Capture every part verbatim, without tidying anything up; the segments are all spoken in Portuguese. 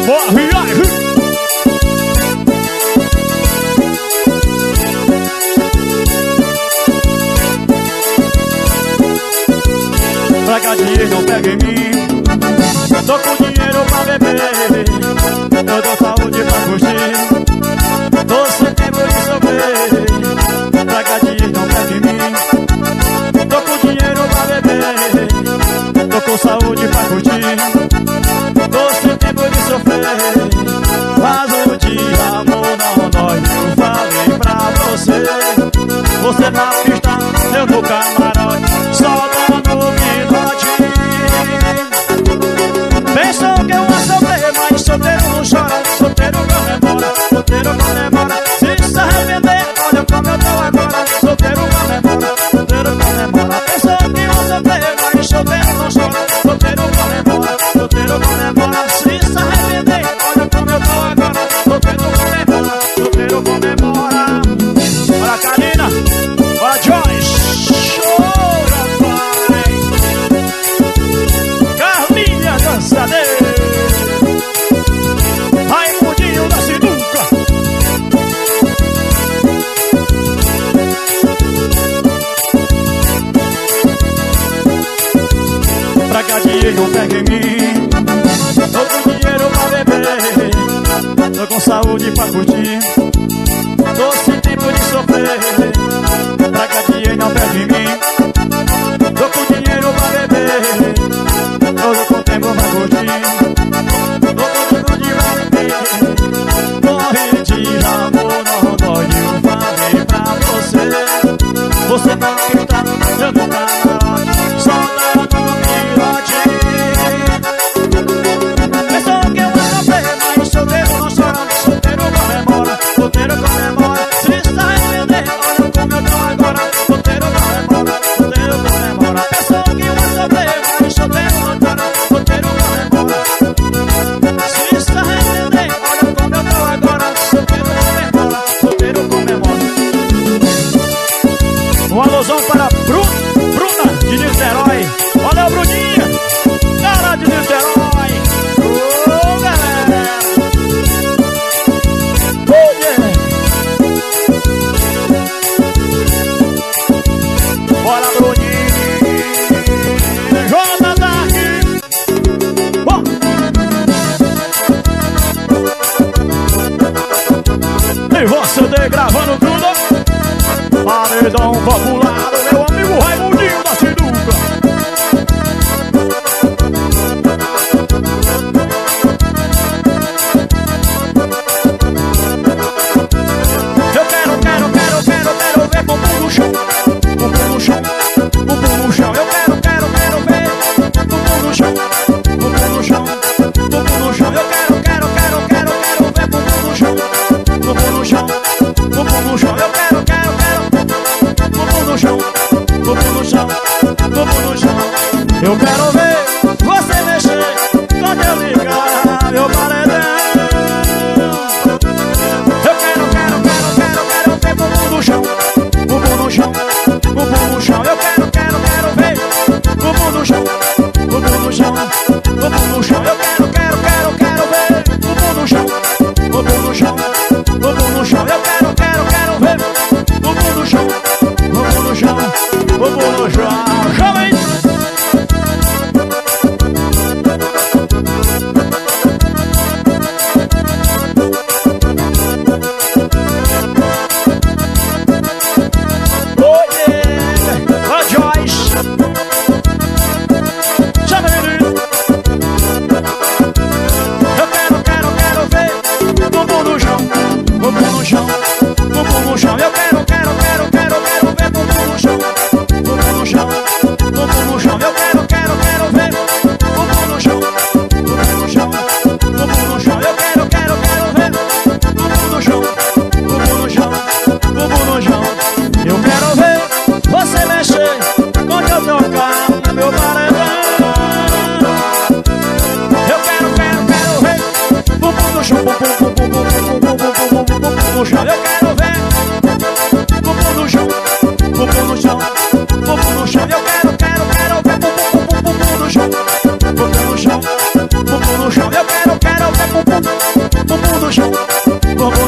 Boa viagem. Pra cá dinheiro não pega em mim. Tô com dinheiro pra beber, eu dou saúde pra curtir. Tô sem tempo de sofrer. Pra cá dinheiro não pega em mim. Tô com dinheiro pra beber, tô com saúde pra curtir. Tô sem tempo de sofrer. Mas o dia amor não dói. Eu falei pra você. Você na pista, eu no camarote, só dando pilote. Pensou que eu ia sofrer, mas solteiro não chora, solteiro comemora, solteiro comemora. Se se arrepender, olha como eu tô agora. Solteiro comemora, solteiro comemora. Pensou que eu ia sofrer, mas solteiro não chora, solteiro comemora, solteiro comemora. Se se arrepender, olha como eu tô agora. Solteiro comemora, solteiro comemora. Olha a Karina, olha a Joyce, chora pai. Carlinha dançadeira, Raimundinho da Sinuca. Pra cá dinheiro pega em mim. Tô com dinheiro pra beber, tô com saúde pra curtir. Tô sem tempo de sofrer. Pra cá dinheiro não pega em mim. Tô com dinheiro pra beber, tô com tempo pra curtir. Tô com saúde pra beber. Morre de amor, não dói. Eu falei pra você. Você não está, eu não tá na hora. Só dando pilote. Pensou que eu ia sofrer, mas solteiro não chora, solteiro comemora, solteiro comemora. Se se arrepender, olha como eu tô agora. Solteiro comemora, solteiro comemora. Pensou que eu ia sofrer, mas solteiro não chora, solteiro comemora. Se se arrepender, olha como eu tô agora. Solteiro comemora, solteiro comemora. Um alusão para Bruna, Bruna de Niterói. Valeu, Bruninha, cara de Niterói. Ô, galera. Oh, yeah. Bora, Bruninha. Jota Dark. Bom. E você tem gravando tudo. Paredão popular, meu amigo Raimundinho da Sinuca. Eu quero, quero, quero, quero, quero ver bumbum no chão, bumbum no chão, bumbum no chão. Eu quero, quero, quero ver bumbum no chão, bumbum no chão, bumbum no chão. Eu quero, quero, quero, quero, quero ver bumbum no chão, bumbum no chão, bumbum no chão. Eu quero, quero, quero bumbum no chão, bumbum no chão, bumbum no chão. Eu quero ver você mexer quando eu ligar meu paredão. Eu quero, quero, quero, quero, quero ver bumbum no chão, bumbum no chão, bumbum no chão. Eu quero, quero, quero ver bumbum no chão, bumbum no chão, bumbum no chão. Eu quero, quero, quero, quero ver bumbum no chão, bumbum no chão, bumbum no chão. Eu quero, quero, quero ver bumbum no chão, bumbum no chão, bumbum no chão. Chama aí!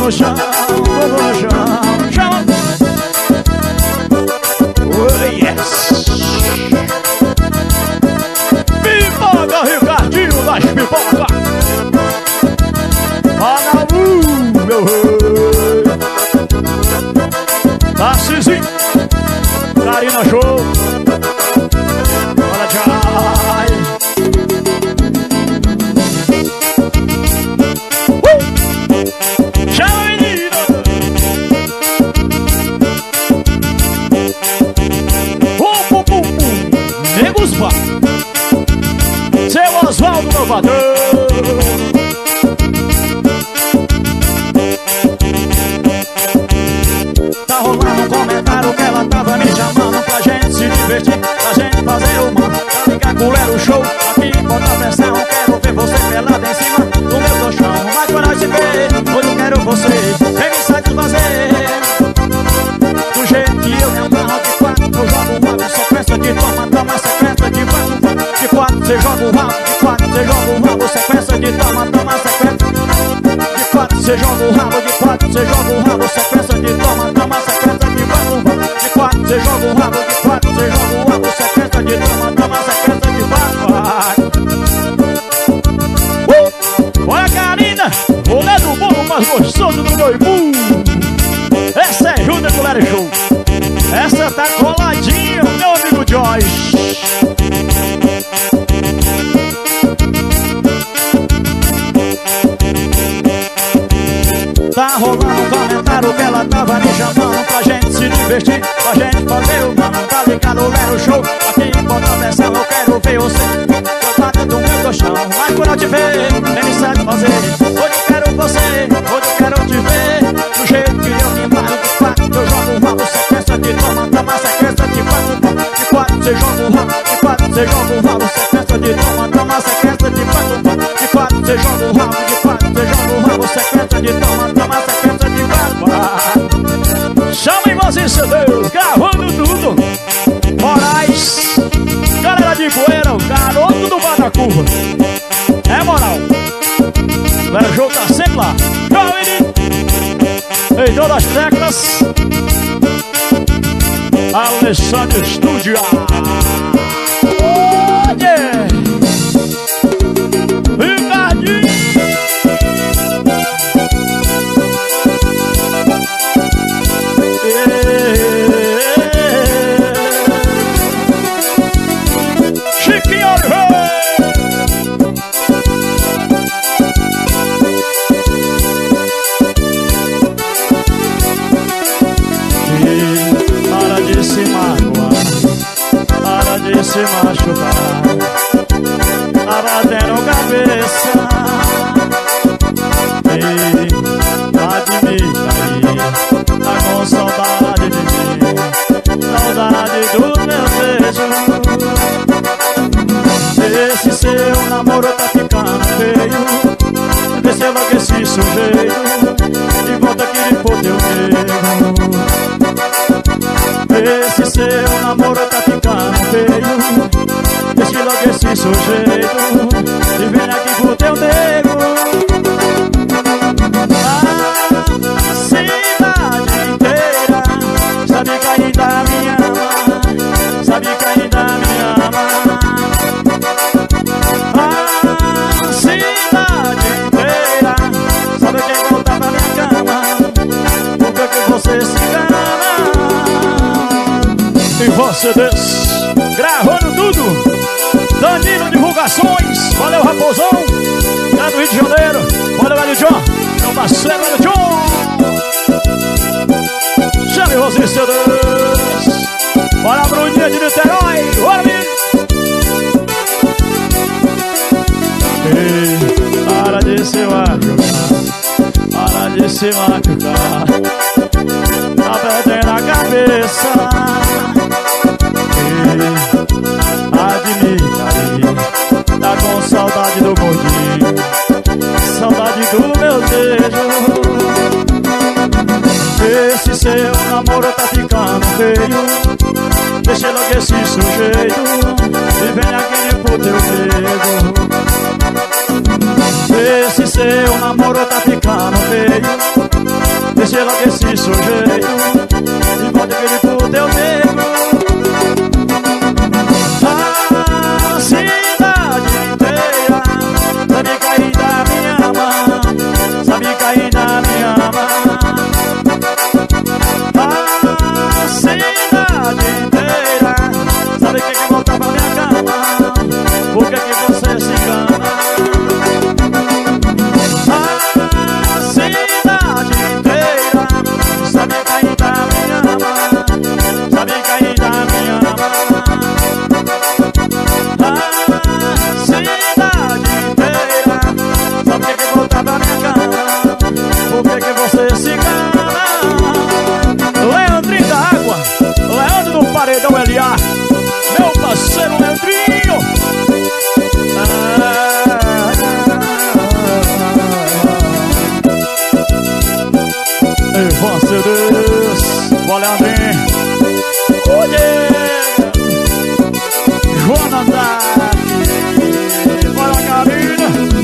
no chão, bumbum no chão, chão. Oh yes. Pipoca, Ricardinho das pipocas. Olha o meu rei. Tarcizinho, Karina Show. Olha tchau. Uh! Tchau, menina. Oh, pum, pum, pum. Negos vá. Seu Oswaldo, meu patrão. Tá rolando um comentário que ela tava me chamando pra gente se divertir, pra gente fazer o mano. Tá ligado, culero, show. Aqui bota pressão, quero ver você pelado em cima do meu colchão. Mas pra nós se ver, hoje eu quero você, vem me satisfazer do jeito que eu me amarro de quatro. Eu jogo uma sequência de toma, toma, sequência de quatro. De quatro, cê joga o rabo, de quatro, cê joga o rabo, sequência de toma, toma, sequência. De quatro, cê joga o rabo, de quatro, cê joga o rabo, sequência de toma, toma, sequência de quatro. De quatro, cê joga o rabo, de quatro, cê joga o rabo, sequência de toma, toma, sequência de quatro. Uh! Olha a Karina, rolê do bolo mais gostoso do Noibu. Essa é Júnior Culero Show. Essa tá coladinha, meu amigo Joyce. Tá rolando um comentário que ela tava me chamando pra gente se divertir, pra gente fazer o mano. Tá ligado, Lero Show. Aqui bota pressão, eu quero ver você jogada do meu colchão. Mas quando eu te ver, vem me satisfazer. Hoje eu quero você, hoje eu quero te ver do jeito que eu me embargo de quatro. Eu jogo o rabo, sequência de toma, toma, sequência de quatro. De quatro, você joga o rabo, de quatro, você joga o rabo, sequência de toma, toma, sequência de quatro. De quatro, você joga o rabo, de quatro, você joga o rabo, sequência de toma, toma, sequência de quatro. Chamem vocês, Deus, gravando tudo. Moraes, galera de Poeira, o garoto do Bar da Curva. É moral. O jogo tá sempre lá. Tchau, menino. Em todas as teclas, Alessandro Estúdio. Oh, yeah. Ricardinho. Chiquinho Oliveira. Para de se magoar, para de se machucar, tá batendo cabeça. Ei, admita aí, tá com saudade de mim, saudade do meu beijo. Esse seu namoro tá ficando feio, vê se enlouquece esse sujeito e volta aqui de por teu nego. Esse seu namoro tá ficando feio, deixa logo esse sujeito e vem aqui pro teu nego. A cidade inteira sabe que ainda me ama, sabe que ainda me ama. A cidade inteira sabe quem volta pra minha cama, por que que você se engana? E você desce, gravando tudo. Danilo Divulgações, valeu Raposão, é do Rio de Janeiro. Valeu, velho John, meu parceiro, velho John. Chame você, seu Deus. Bora, Bruninha de Niterói, bora, menino. Ei, para de se machucar, para de se machucar, tá perdendo a cabeça. Admita aí, tá com saudade do gordinho, saudade do meu beijo. Esse seu namoro tá ficando feio, deixa logo esse sujeito e vem aqui pro teu nego. Esse seu namoro tá ficando feio, voltar pra minha cama. Por que que você se cala? Leandrinho da Água, Leandro do Paredão L A, meu parceiro Leandrinho. Ivan C Ds, boa Leandrinho. Olha, Joana Andrade, bora Karina.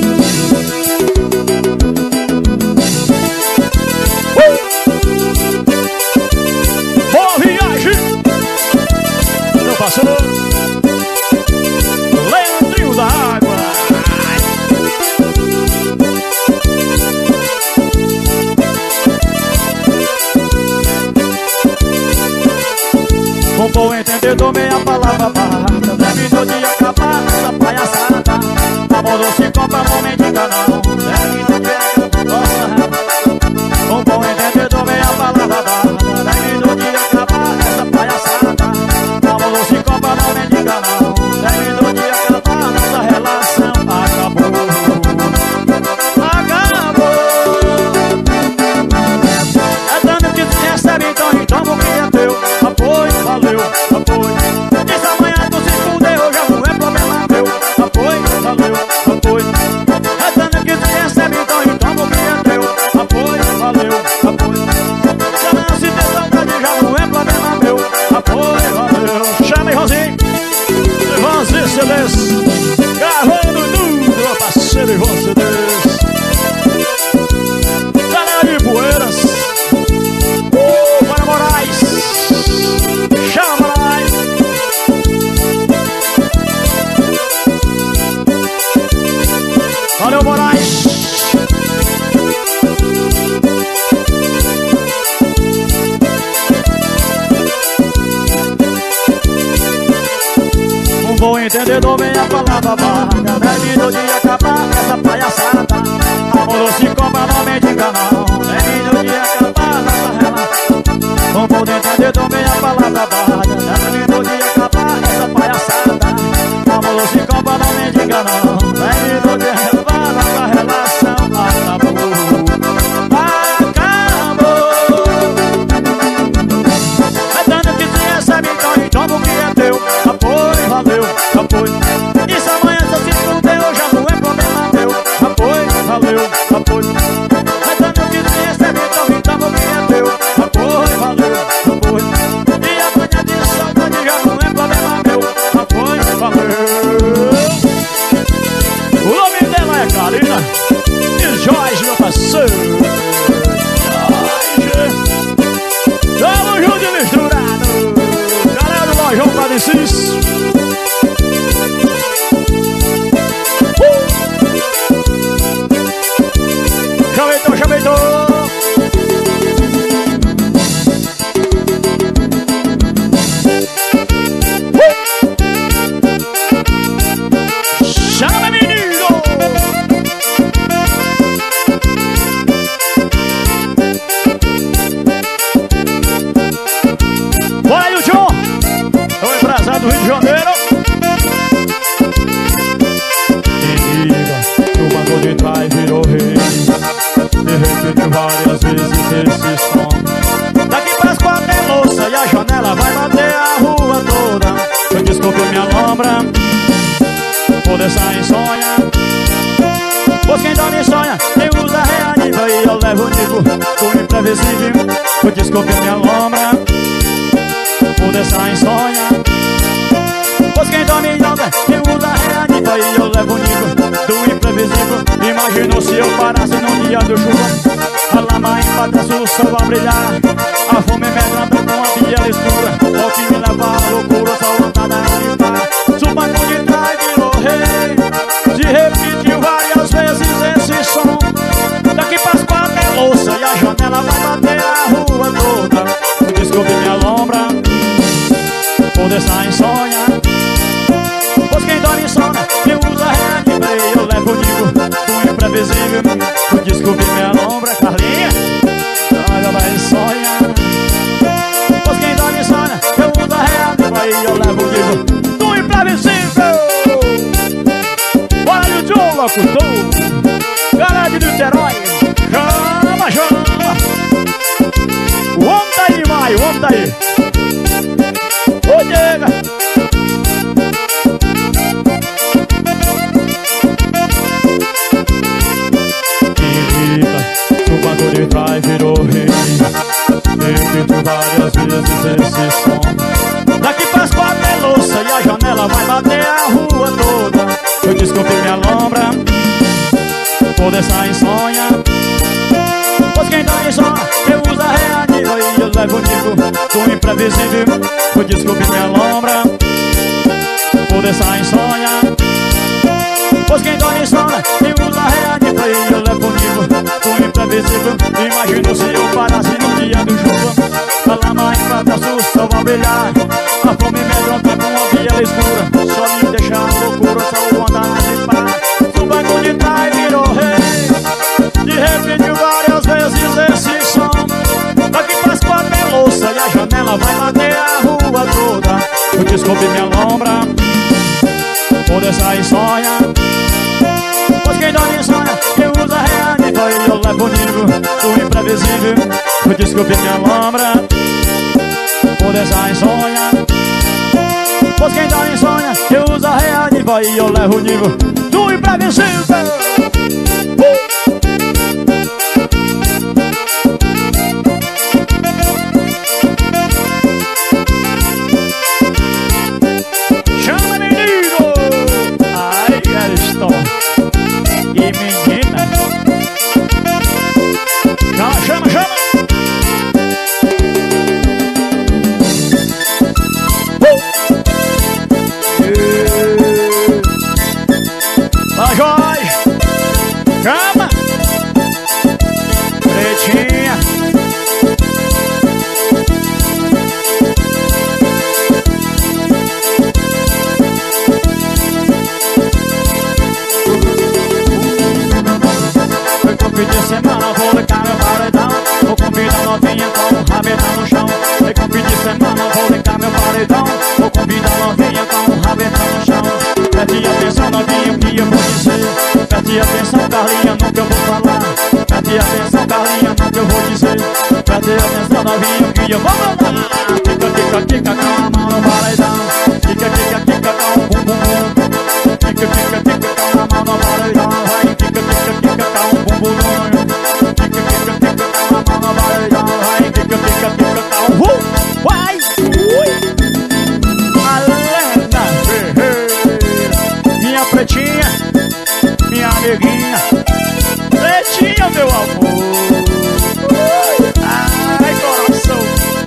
uh! Boa viagem, meu parceiro Leandrinho da Água. Com bom entendedor, meia palavra barata. Terminou de acabar essa palhaçada. Amor não se compra, não mendiga não. Terminou de acabar, nossa. Com bom entendedor, meia palavra barata. Terminou de acabar essa palhaçada. Amor não se compra, não mendiga não. Terminou de acabar, nossa relação acabou. Acabou. É dano que se recebe, então então o que é teu. Apoio, valeu, apoio. Diz amanhã tu se fudeu, já não é problema teu. Apoio, valeu, apoio. É dano que se recebe, então então o que é teu. Apoio, valeu, apoio. Se não se tem saudade, já não é problema meu. Apoio, valeu. Chama aí, Rosinho. Rosinho C Ds, gravando tudo, meu parceiro Ivan C Ds. Galera de Poeiras, uh, para Moraes. Chama Moraes. Valeu, Moraes. Um bom entendedor, vem a palavra vaga. Terminou de acabar essa palhaçada. Amor não se compra, não mendiga não. Terminou de acabar essa relação. Um bom entendedor, vem a palavra vaga. Terminou de acabar essa palhaçada. Amor não se compra, não mendiga não. Terminou de acabar essa relação. Acabou. Acabou. É tanto que se recebe, então e toma o que é teu. Apoio, valeu, apoio. E se amanhã só se fudeu, já não é problema teu. Apoio, valeu, apoio. É tanto que se recebe, então e toma o que é teu. Apoio, valeu, apoio. E amanhã de saudade já não é problema meu. Apoio, valeu. O nome dela é Karina e Jorge, meu parceiro. Jorge, tamo junto e misturado. Galera do Lojão Padecis. Chameitou, chameitou. Chama, menino! Bora aí, o John! É o empresário do Rio de Janeiro. Quem liga, o banco de trás virou rei. E repetiu várias vezes esse som. Daqui pras quatro é louça e a janela vai bater a rua toda. Eu desculpe minha lombra, poder sair sonha. Pois quem dorme sonha, quem usa reaniva. E eu levo o nível do imprevisível. Eu desculpe minha lombra, poder sair sonha. Pois quem dorme sonha, quem usa reaniva. E eu levo o nível do imprevisível. Imagina se eu parasse no dia do chuva. A lama empata, o sol a brilhar. A fome medrada com a biela escura. O que me leva à loucura, só vontade de gritar. Subanco de trás virou rei. Se repetiu várias vezes esse som. Daqui pras quatro é louça e a janela vai bater a rua toda. Desculpe minha lombra, poder sair sonha. Pois quem dorme sonha, quem usa reanima. E eu levo o nível do imprevisível. Desculpe minha lombra, Carlinha, olha vai sonha. Pois quem dorme sonha, quem usa reanima. E eu levo o nível do imprevisível. Olha o John, locutor. Galera de Canta aí. Ô, nega. O banco de trás virou rei. Repito várias vezes esse som. Daqui pras quatro é louça e a janela vai bater a rua toda. Eu desculpe minha lombra por essa insônia, pois quem tá insônia eu uso a reativa e eu levo o nível do imprevisível. Eu desculpe minha lombra por essa insônia, pois quem tá insônia eu uso a reativa e eu levo o nível do imprevisível. Imagino se eu parasse no dia do chuva, a lama em prata sussa vai brilhar, a fome medronta com a via escura, só me deixa loucura, só o andar de pá. O banco de trás virou rei, de repente várias vezes esse som. Daqui pras quatro é louça e a janela vai bater a rua toda. Eu desculpe minha lombra por essa insônia, pois quem dorme sonha eu uso a reativa e eu levo o nível do imprevisível. Eu desculpe minha lombra por essa insônia, pois quem dorme sonha eu uso a reativa e eu levo o nível do imprevisível. Chama, menino! Ai, Ariston e menina. Chama, chama, chama! Vai, Jorge! Chama! Pretinha! Foi com fim de semana, vou ligar meu paredão. Vou convidar novinha com o rabetão no chão. Foi com fim de semana, vou ligar meu paredão. Vou convidar novinha com o rabetão no chão. Preste atenção, novinha, o que eu vou dizer. Preste atenção, Carlinha, no que eu vou falar. Preste atenção, Carlinha, no que eu vou dizer. Preste atenção, novinha, o que eu vou falar. Tica, tica, tica, com a mão no paredão. Tica, tica, tica, com o bum, bum, bum. Tica, tica, tica, com a mão no paredão. Vai, tica, tica, tica, com o bum, bum, bum. Tica, tica, tica, com a mão no paredão. Vai, tica, tica, tica, com o bum. Vai, ui. Alena Ferreira, minha pretinha, minha neguinha. Pretinha, meu amor. Ai, coração.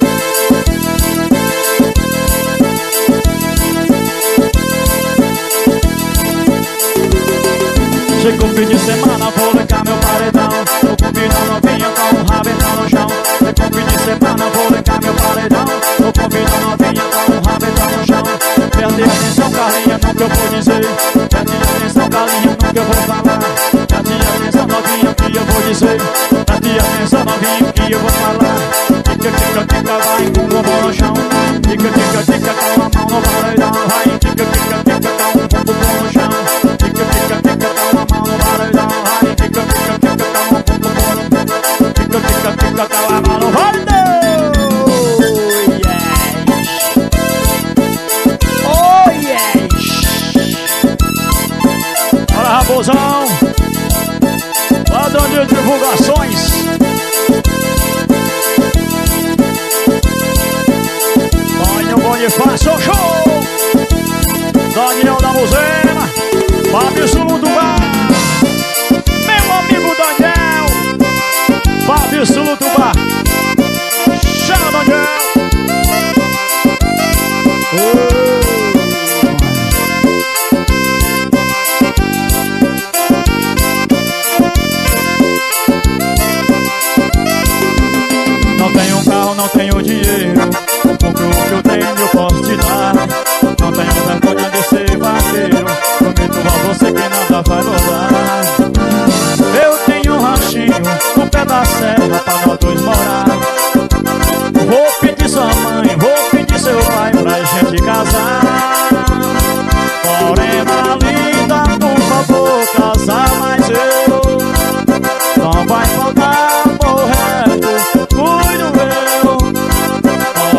Chegou o fim de semana, vou ligar meu paredão. Vou convidar novinha com o rabetão no chão. Chegou o fim de semana, vou ligar meu paredão. Vou convidar novinha com o rabetão no chão. Preste atenção, Carlinha, no que eu vou dizer. Preste atenção, Carlinha, no que eu vou falar. Preste atenção, novinha, o que eu vou dizer. Preste atenção, novinha, o que eu vou falar. Tica, tica, tica, vai com o bumbum no chão. Tica, tica, tica, com a mão no paredão. Vai, tica, tica, tica, com o bumbum no chão. Tica, tica, tica, com a mão no paredão. Vai, tica, tica, tica, com o bumbum no chão. Tica, tica, tica, com a mão no paredão. Oh, yes! Bora, Rabosão! Padrão de divulgações. Tonho Bonifácio, show! Daniel da Muzema, Fábio Sulu do Bar. Meu amigo Daniel, Fábio Sulu do Bar. Chama, Daniel! Oh. Não tenho carro, não tenho dinheiro, porque o que eu tenho eu posso te dar. Não tenho vergonha de ser vaqueiro, prometo a você que nada vai mudar. Eu tenho um ranchinho no pé da serra pra nós dois morar. Vou pedir sua mãe, vou pedir seu pai pra gente casar. Morena linda, por favor, casar mais eu. Não vai faltar por resto, cuido eu.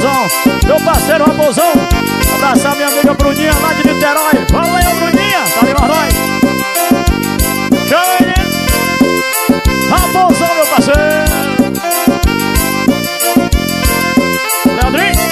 Raposão, meu parceiro Raposão. Abraçar minha amiga Bruninha lá de Niterói. Valeu, Bruninha, tá ali nós. Chama ele, Raposão, meu parceiro. Leandrinho.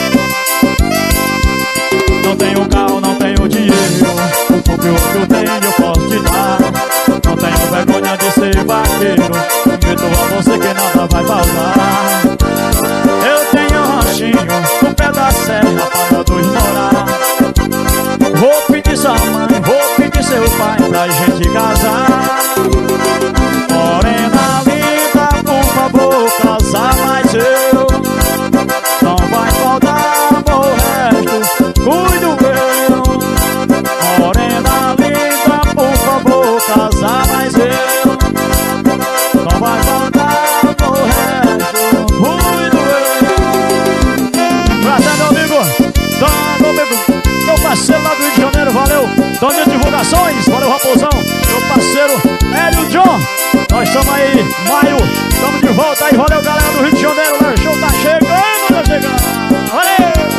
Não tenho carro, não tenho dinheiro, o pouco que eu tenho eu posso te dar. Não tenho vergonha de ser vaqueiro, prometo a você que nada vai faltar. Eu tenho um ranchinho no pé da serra para nós morar. Vou pedir sua mãe, vou pedir seu pai pra gente casar. Morena linda, por favor, casar mais eu. Não vai faltar amor, resto cuido eu. Morena linda, por favor, casar mais eu. Não vai faltar amor, resto cuido eu. Prazer, meu amigo, meu amigo, meu parceiro lá do Rio de Janeiro, valeu. Dona Divulgações, valeu Raposão. Meu parceiro Hélio John, nós estamos aí, maio, estamos de volta aí, valeu galera do Rio de Janeiro, né? O show tá chegando, tá chegando, valeu.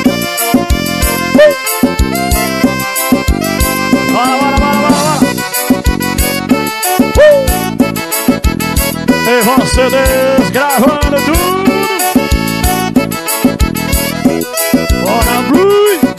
Bora, bora, bora, bora, bora. uh! Evan C Ds gravando tudo. Bora, Blue.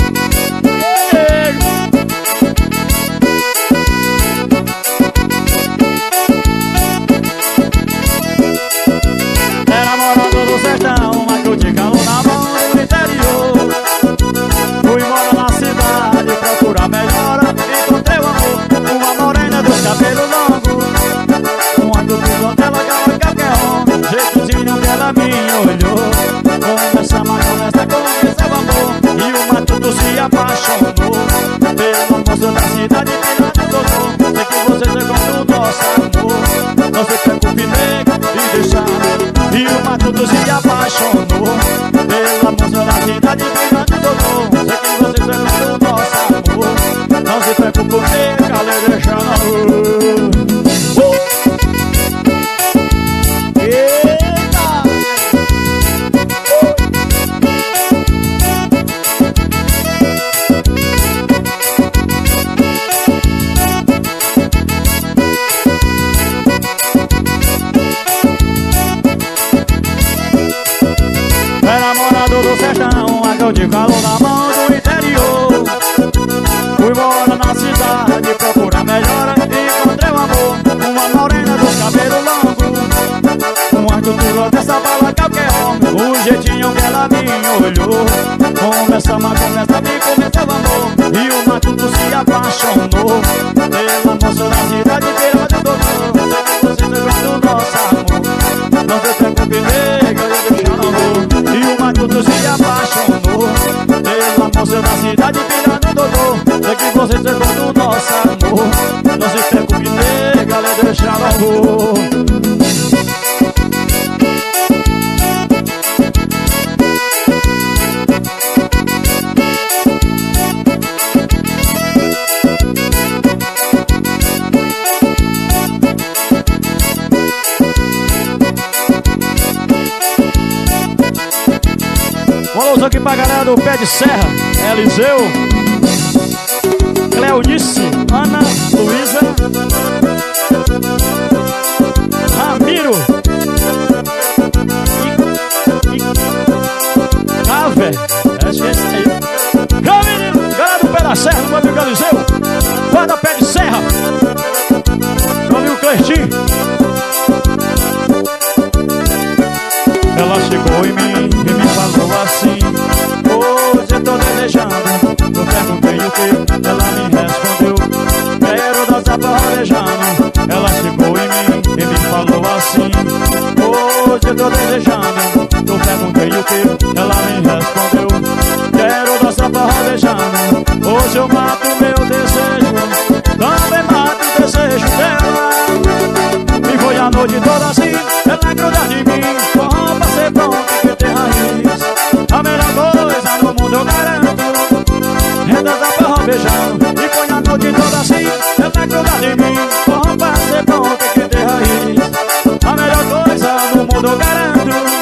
Era morando no sertão, mas que eu te calo na mão do interior. Fui morar na cidade, procurar melhora. Encontrei o amor, uma morena dos cabelos longos. Um ato do dela, aquela qualquer homem. Jeitozinho que ela me olhou. Conversamos, conversa, conversa, o amor. E o matuto se apaixonou pela moça da cidade, virada do doutor. Sei que você chegou no nosso amor. Não se preocupe, nega, e deixar. E o matuto se apaixonou pela moça da cidade, virada do doutor. Sei que você chegou no nosso amor. Não se preocupe, nega, e deixar na rua. Do sertão, aquele de calor na mão do interior. Fui morar na cidade, procurar melhora. Encontrei o amor, uma morena dos cabelos longos. Uma cultura dessa bala qualquer homem. O jeitinho que ela me olhou. Conversa, mas conversa, me começou o amor. E o matuto se apaixonou pela moça da cidade, virada do doutor. Sei que você chegou no nosso amor. Não se preocupe, nega, eu deixo no amor. E o matuto se apaixonou pela moça da cidade, virada do doutor. Sei que você chegou no nosso amor. Não se preocupe, nega, eu deixo no amor. Um alôzão aqui pra galera do Pé de Serra, Eliseu, Cleonice, Ana, Luísa, Ramiro e, e Cave, acho que é esse aí. Meu menino, galera do Pé da Serra, meu amigo Eliseu, guarda Pé de Serra, meu amigo Cleitinho. Ela chegou em mim e me falou assim: hoje eu tô desejando. Eu perguntei o que, ela me respondeu: quero dançar farejando. Ela chegou em mim e me falou assim: hoje eu tô desejando. Eu perguntei o que, ela me respondeu: quero dançar farejando. Hoje eu mato meu desejo, também mato o desejo dela. E foi a noite toda assim, ela gruda de mim. Pra ser bom tem que ter raiz. A melhor coisa no mundo eu garanto é dançar forró beijando. E foi a noite toda assim, ela gruda de mim. Pra ser bom tem que ter raiz. A melhor coisa no mundo eu garanto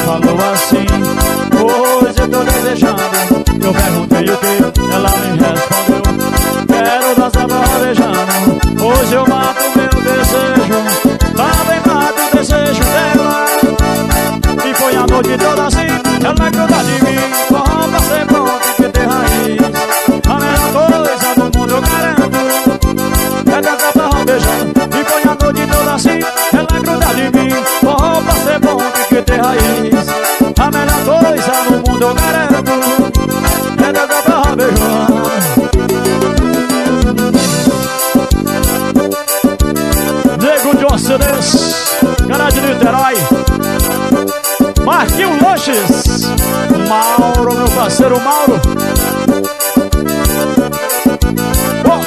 falou assim: hoje eu tô desejando. Eu perguntei o que, ela me respondeu: quero dançar forró beijando. Hoje eu mato meu desejo, também mato o desejo dela. E foi a noite toda assim, ela é gruda de mim. Forró pra ser bom tem que ter raiz. A melhor coisa do mundo eu garanto é dançar forró beijando. E foi a noite toda assim, ela é gruda de mim. Forró pra ser bom tem que ter raiz. A melhor coisa do mundo eu garanto é dançar forró beijando. Nego de Orcedes, cara de Niterói, Marquinhos Lanches, Mauro, meu parceiro Mauro. Oh.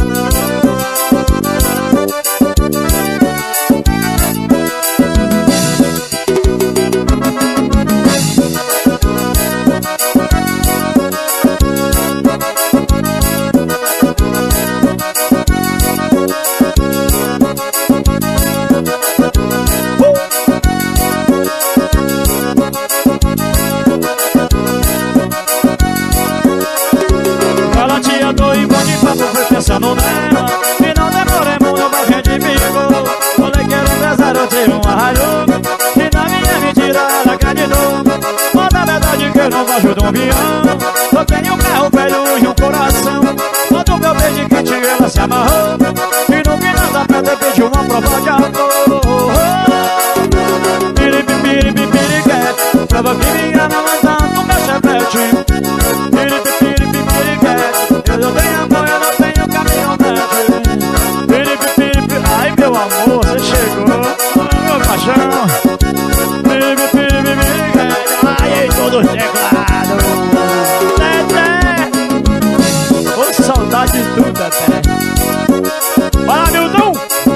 Pensando nela, e não demoremos no barquinho de bico. Falei que era empresário, eu tive um arraio. E na minha mentira ela acreditou. Mas na verdade que eu não gosto de um avião. Eu tenho um carro velho e um coração. Quando meu beijo quente ela se amarrou. E no final da pedra pediu uma prova de amor. Piripi, piripi, piriquete, prova que me ama mandando no meu chevette. Piripi, piripi, piriquete, eu não tenho amor, eu não tenho caminhonete. Piripi, piripi, ai meu amor, você chegou, meu paixão. Piripi, piripi, piriquete, ai em todos os teclados. Teté, ô saudade de tudo, Teté. Vai lá, Milton.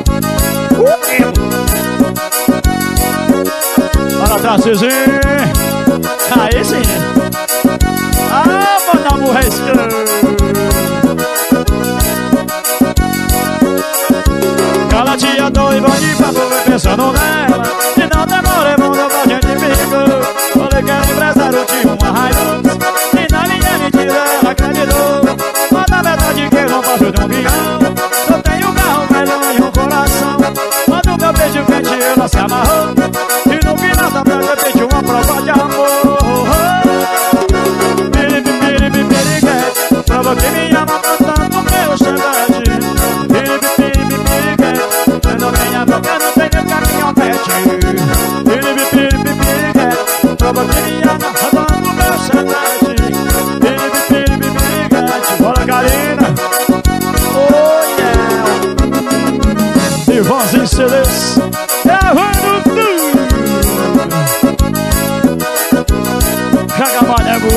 Para trás, Cizinho. Aí sim. Ah, manda morresca. Cala tia doiva de papo, vem pensando nela. E não demora, manda pra gente fica. Falei que era empresário, tinha uma Hilux. E na minha mentira ela acreditou. Mas na verdade que eu não passo de um avião. Eu tenho um carro velho e um coração. Quando meu beijo quente ela se amarrou. E no final da praia pediu uma prova de amor. Piripi, piripi, piriquete, prova que me ama cantando meu chevette. Piripi, piripi, piriquete, eu não tenho a boca, não tenho caminhonete. Piripi, piripi, piriquete, prova que me ama cantando meu chevette. Piripi, piripi, piriquete, bora Karina. Oh yeah. Ivanzinho Celes, gravando tudo. Cagamalhabu.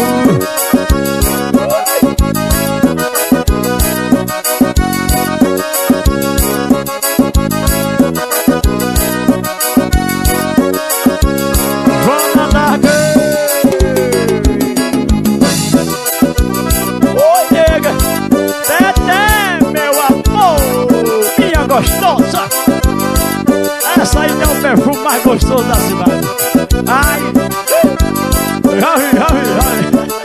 Vamos andar aqui. Oi, nega. Teté, meu amor, minha gostosa. Essa aí é o perfume mais gostoso da cidade. Ai. Ai, ai, ai.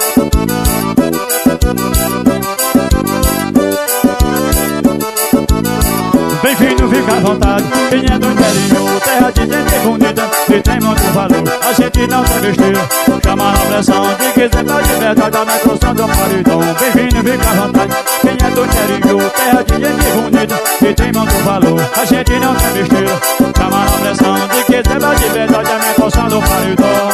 Bem-vindo, fica à vontade. Quem é do interior, terra de gente bonita e tem muito valor. A gente não tem besteira, chama na pressão. De quiser pra de verdade, na construção do paredão. Bem-vindo, fica à vontade. Quem é do interior, terra de gente bonita e tem muito valor. A gente não tem besteira, chama na pressão. De quiser pra de verdade, na construção do paredão.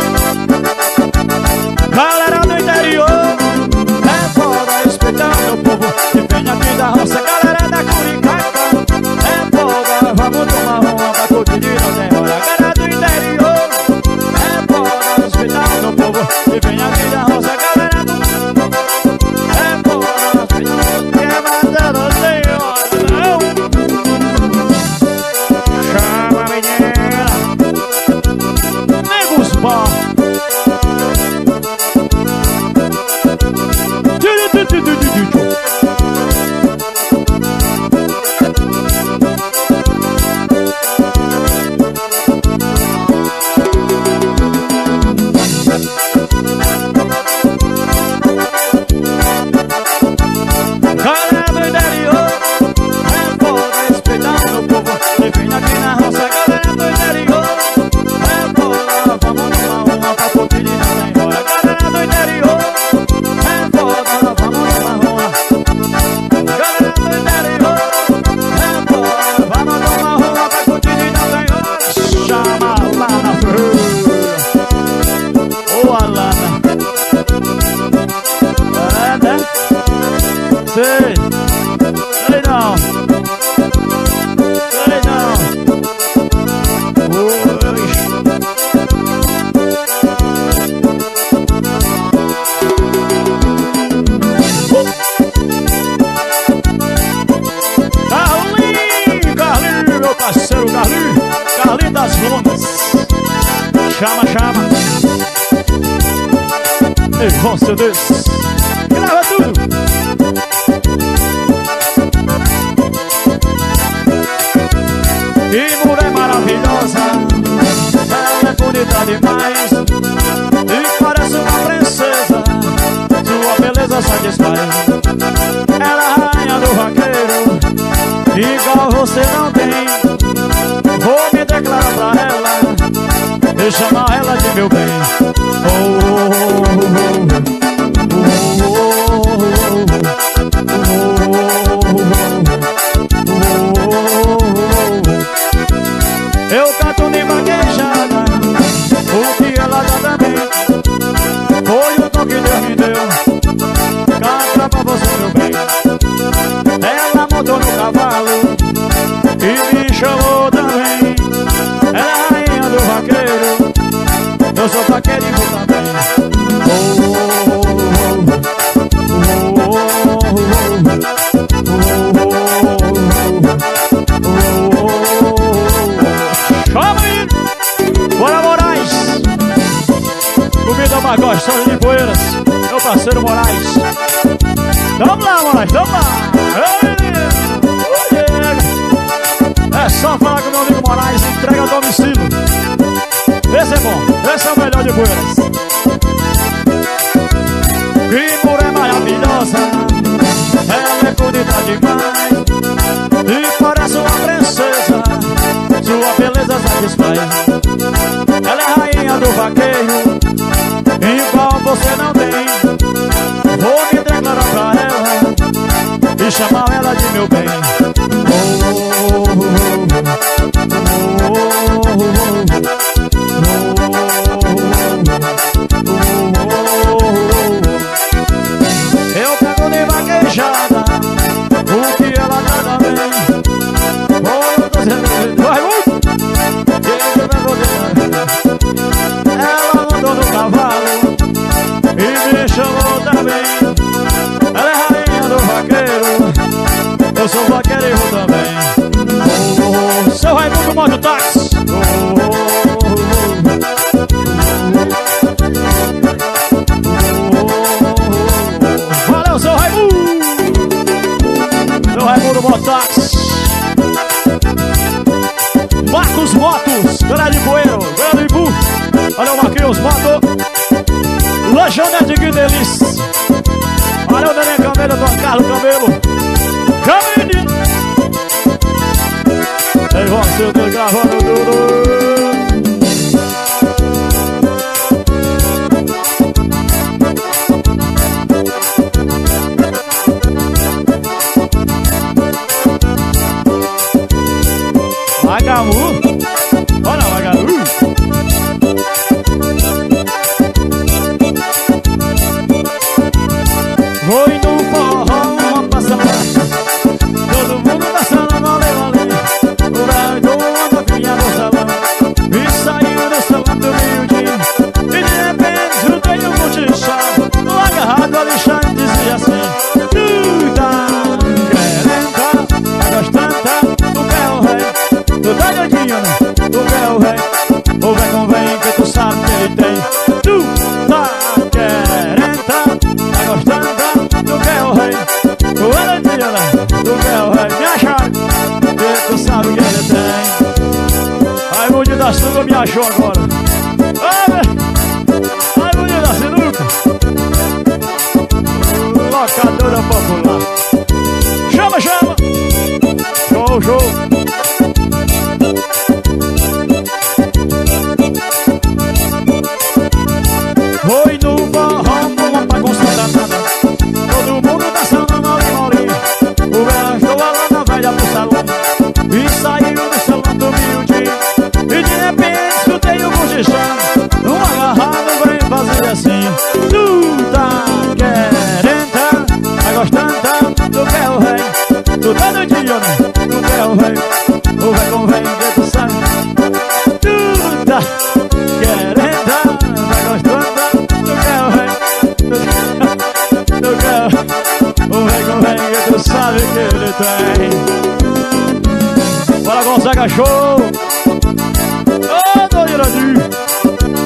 Galera do interior, é foda escutando o povo que vem aqui da roça. Galera da Curicaca, é foda, vamos tomar uma pra curtir de não tem hora. Galera do interior, é foda escutando o povo que vem aqui da roça. Galera do é foda escutando que é matar não tem hora, não. Chama a menina, nego Chama, chama. Ei, você Deus. Grava tudo. Que mulher maravilhosa. Ela é bonita demais e parece uma princesa. Sua beleza satisfaz. Ela é a rainha do vaqueiro, igual você não tem. Vou me declarar pra ela e chamar ela de meu bem. Oh, oh, oh, oh. Eu canto de vaquejada, o que ela dá também. Foi o tom que Deus me deu, canta pra você meu bem. Ela montou no cavalo e me chamou também. Ela é a rainha do vaqueiro, eu sou vaqueirinho também. Oh, oh, oh, oh, oh, oh. Chama aí! Bora, Moraes! Comida mais gostosa de Poeiras, meu parceiro Moraes. Vamos lá, Moraes, vamos lá! É só falar com o meu amigo Moraes, entrega a domicílio. Esse é bom, esse é o melhor de Poeiras. Que mulher maravilhosa, ela é bonita demais e parece uma princesa, sua beleza satisfaz. Ela é a rainha do vaqueiro, igual você não tem. Vou me declarar pra ela e chamar ela de meu bem. Oh, oh, oh, oh, oh, eu pego de vaquejada, o que ela dá também. Ela andou no cavalo e me chamou também. Ela é a rainha do vaqueiro, eu sou vaqueiro também. Oh, oh, seu Raimundo Moto Táxi. Oh, oh, oh. Valeu, seu Raimundo. Seu Raimundo Moto Táxi. Marcos Motos, grande Poeiro, grande Ibu. Valeu, Marquinhos Moto. Lanchonete que delícia. Valeu, Neném Camelo, Dom Carlos Camelo. Camelo. Ei, você tá gravando tudo. Magamu. Olha, Magamu. Foi no forró, uma passada, todo mundo dançando no levale. O velho uma novinha no salão e saiu do salão do meio-dia. E de repente escutei um cochichar, agarrado ali já e dizia assim: tu tá querendo, tá gostando, tu quer o rei. Tu tá doidinho, né? Tu quer o rei. O vem com vem que tu sabe que ele tem. Tu tá querendo, tá gostando, tu quer o rei. Tu é doidinho, né? Tu quer o rei. Me acharam que tu sabe que ele tem. Ai, Mundo da Sinuca me achou agora. Ai, Mundo da Sinuca. Locadora popular. Chama, chama. Show, show. Foi no forró, uma bagunça danada, todo mundo dançando no limoli. O velho estou lá na velha pro salão e saiu do salão do miudinho. E de repente escutei o cochichando, um agarrado vem fazer assim: tu tá querendo, tá gostando, tu quer o rei. Tu tá doidinho, né? Tu quer o rei. O velho convém que tu sabe. Tu tá querendo, tá gostando. O rei com rei que tu sabe que ele tem. Bora, Gonzaga Show. Ô, Dona Iradinho.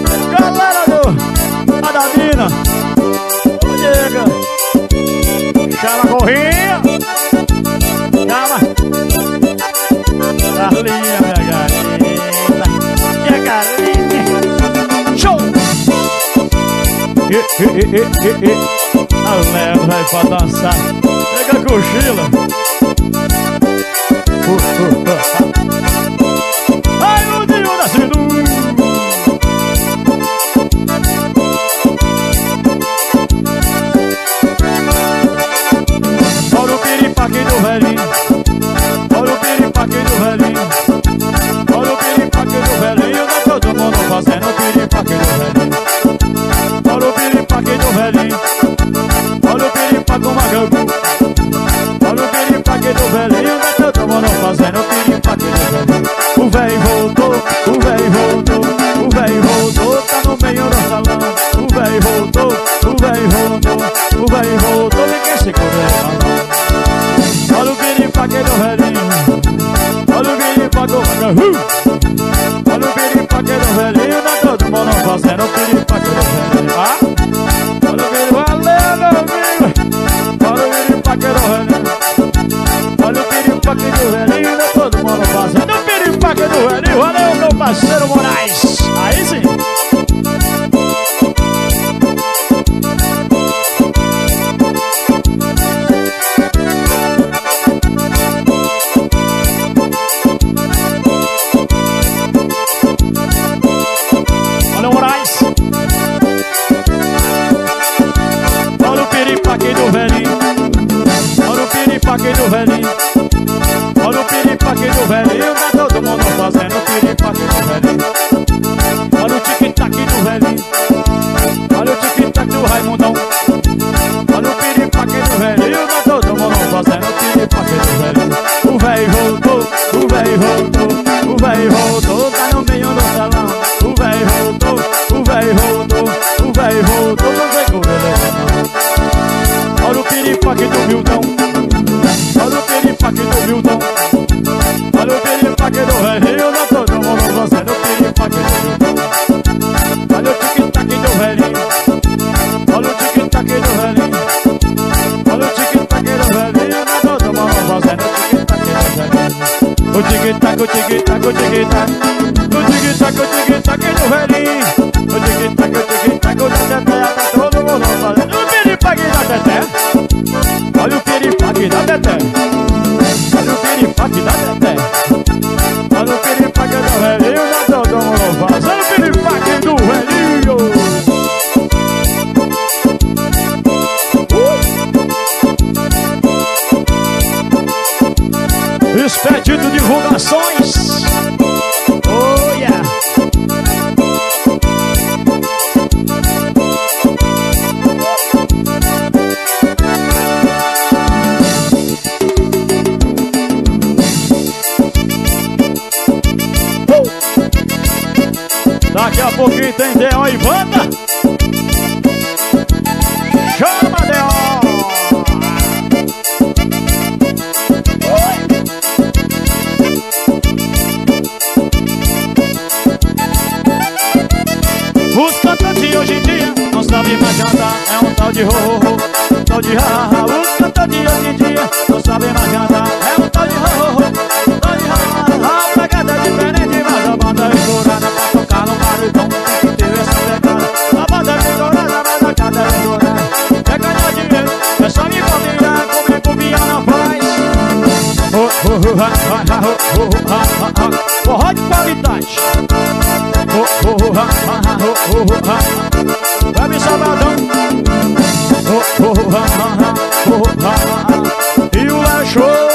A leva vai pra dançar. Pega a cochila. Ai, o Dinho da Cidu. Olha o piripaque do velhinho. Olha o piripaque do velhinho. Olha o piripaque do velhinho. Tá todo mundo fazendo o piripaque do velhinho. Olha o piripaque do velhinho. Olha o piripaque do magabu. Olha o piripaque do velhinho. Tá todo mundo fazendo o piripaque do velhinho. O velho voltou, o velho voltou, o velho voltou, tá no meio do salão. O velho voltou, o velho voltou, o velho voltou, ninguém segura ele. Olha o piripaque do velhinho. Olha o piripaque do magabu. Olha o piripaque do velhinho. Tá todo mundo fazendo o piripaque do velhinho. Ah? Olha o piripaque, valeu meu amigo. Olha o piripaque do velhinho. Olha o piripaque do velhinho. Tá todo mundo fazendo o piripaque do velhinho. Valeu meu parceiro Moraes. Aí sim. Olha o Moraes. Olha o piripaque do velhinho. Olha o piripaque do velhinho. Olha o piripaque do velhinho. Tá todo mundo fazendo o piripaque do velhinho. Olha o tic-tac do velhinho. Olha o tic-tac do Raimundão. Olha o piripaque do velhinho. Tá todo mundo fazendo o piripaque do velhinho. O velho voltou, o velho voltou, o velho voltou, tá no meio do salão. O velho voltou, o velho voltou, o velho voltou, não vai correr não. Olha o piripaque do Milton. Olha o piripaque do Milton. Olha o piripaque do velhinho. Tá todo mundo fazendo o piripaque do Milton. Olha o tic-tac do velhinho. Olha o tic-tac do velhinho. Olha o tic-tac do velhinho. Tá todo mundo fazendo o tic-tac do velhinho. O tic-tac, o tic-tac, o tic-tac. O tic-tac, o tic-tac do velhinho. O tic-tac, o tic-tac do Teté. Tá todo mundo fazendo o piripaque da Teté. Olha o piripaque da Teté. Olha o piripaque da Teté. Olha o piripaque do velhinho. Tá todo mundo fazendo o piripaque do velhinho. uh! Expedito Divulgações. Oh yeah. Daqui a pouquinho tem D O e banda. Chama D O. Os cantantes hoje em dia não sabem mais cantar. É um tal de ho-ho-ho, um tal de ha-ha-ha. Os cantantes hoje em dia não sabem mais cantar. É um tal de ho-ho-ho, um tal de ha-ha-ha. A pegada é diferente, mas a banda é estourada. Pra tocar no baritão tem que ter essa pegada. A banda é estourada, mas a cada é estourada. Quer ganhar dinheiro, é só me convidar. Como é que o piano faz? Ho-ho-ha-ha-ha-ho-ho-ha-ha-ha. Forró de qualidade. Bebe sabadão. E o é show.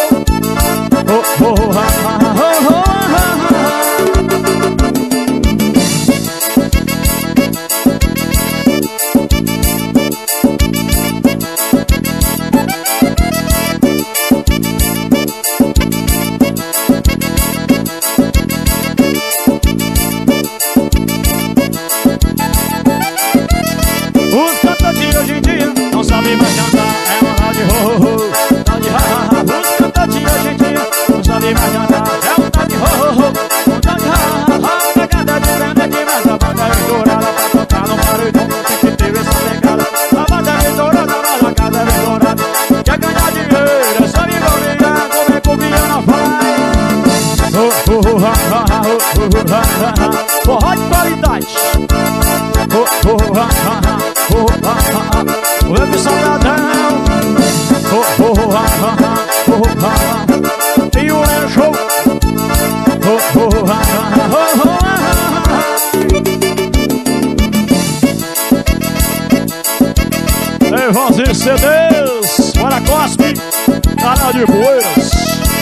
Os cantantes hoje em dia não sabem mais cantar. É um tal de ho-ho-ho, tal de ha-ha-ha. Os cantantes hoje em dia não sabem mais cantar. É um tal de ho-ho-ho, um tal de ha-ha-ha. Pegada diferente, mas a banda é estourada. Pra tocar no baritão tem que ter essa pegada. A banda é estourada, mas a casa é estourada. Quer ganhar dinheiro, é só me convidar. Como é que o piano faz? Ho-ho-ha-ha-ha-ho-ho-ha-ha. Forró de qualidade. oh, ah, ah, ah. O Web Salgadão. Oh, oh, ah, ah, ah, oh, ah, ah. E o Léo Show. Oh, oh, ah, ah, oh, oh, ah, ah. Evãozinho C Ds, para Cospe, canal de Poeiras.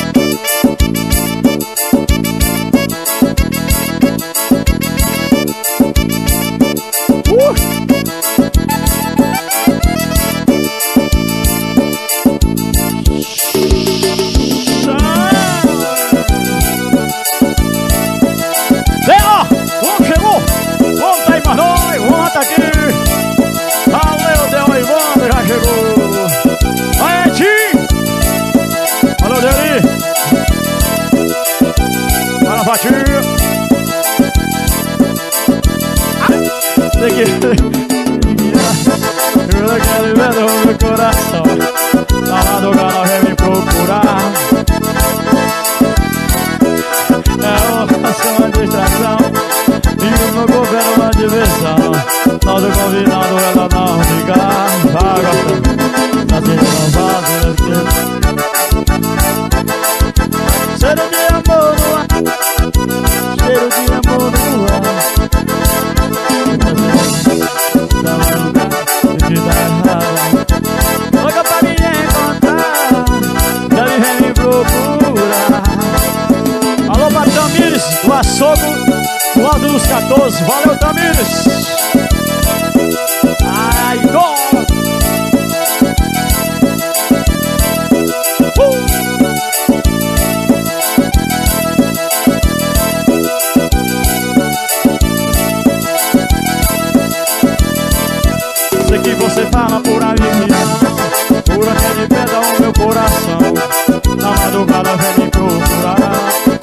Uh! Vem ó, vamos chegou, vamos tá aí mais nós, vamos tá aqui. Valeu, Del Ivandro, já chegou. Aí, Tim! Valeu, Deli! Vai na fatia! Tem que... Eu não quero ver no meu coração. Tá lá no canal, vem me procurar. É uma distração e o meu governo é uma diversão. Nós o convidado, ela não ligar. Vai gostando, tá sendo roubado. Cheiro de amor no ar, cheiro de amor no ar. Tá no lugar que te dá errado. Louca pra me encontrar, deve vir me procurar. Alô, pra Tamires, do açougue, do alto dos quatorze. Valeu, Tamires! Ai, go! Uh! Sei que você fala por aliviar, por aquele pedra o meu coração. Na madrugada vem me procurar.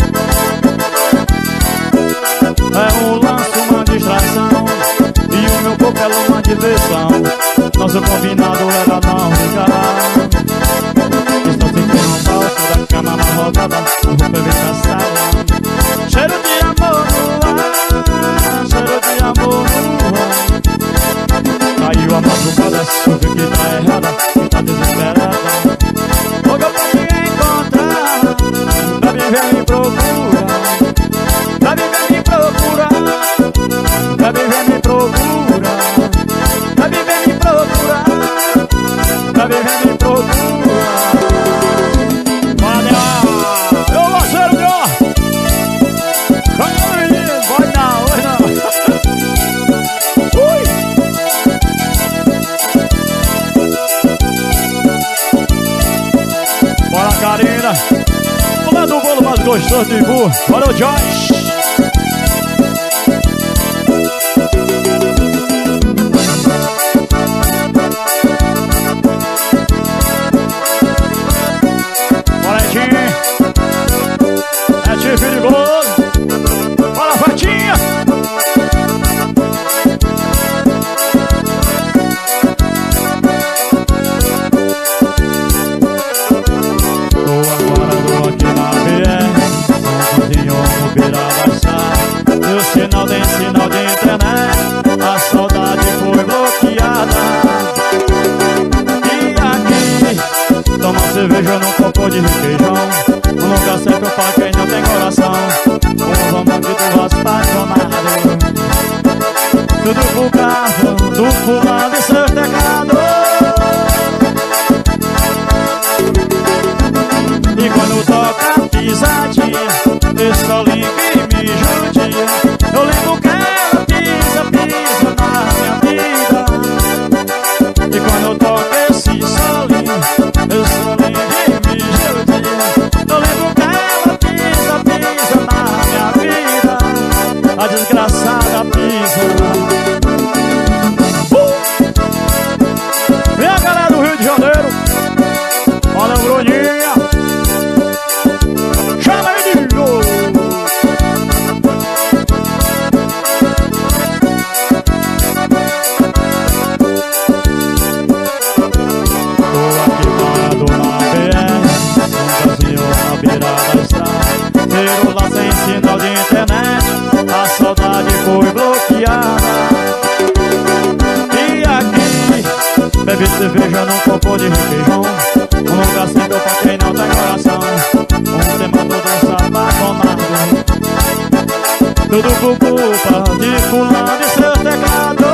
É um lance, uma distração, e o meu corpo é uma diversão. Nosso combinado era não ligar. Estou sentindo um balso da cama na rodada, a roupa vem da sala. Cheiro de amor no ar, cheiro de amor no ar. Caiu a madrugada, soube que tá errada, que tá desesperada. Louca pra me encontrar, pra me ver me procurar. Pra me ver me procurar, pra me ver me procurar. Pra me ver me procurar, pra me ver me procurar. Bora, Deus! Eu parceiro, Deus! Calma, menino, vai não, vai não. Ui! Bora, Karina! Pulando o bolo mais gostoso de Ibu. Bora, o Joyce! É perigoso. Bora, Fatinha. Tô agora, tô aqui na B R, sozinho no beira da estrada. Meu sinal tem sinal de internet, a saudade foi bloqueada. E aqui, toma cerveja num copo de requeijão. Um lugar certo pra quem não tem coração, um romance do vosso apaixonado. Tudo pro carro do fulano e seu teclado. E quando toca a pisadinha, escolinha que me judia, eu lembro que ela pisa, pisa na minha vida. E quando toca esse solinho, esse solinho que me judia, eu lembro que ela pisa, pisa na minha vida. A desgraçada pisa. uh! Vem a galera do Rio de Janeiro. Olha o Bruninha. Chama ele de novo. Tô aqui parado na B R, na beira da estrada. Veio lá sem sinal de internet, a saudade foi bloqueada. Bebe cerveja num copo de requeijão, um lugar seguro pra quem não tem coração. Um tema todo sabatonado, tudo por culpa de fulano e seu teclado.